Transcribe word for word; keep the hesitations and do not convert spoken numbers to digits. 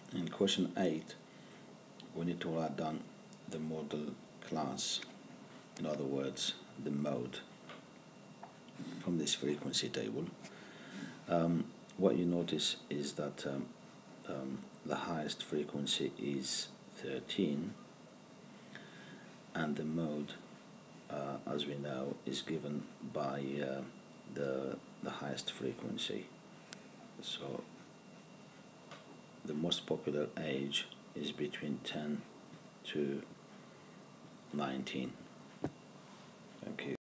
In question eight, we need to write down the model class, in other words, the mode, from this frequency table. Um, what you notice is that um, um, the highest frequency is thirteen, and the mode, uh, as we know, is given by uh, the, the highest frequency. So the most popular age is between ten to nineteen.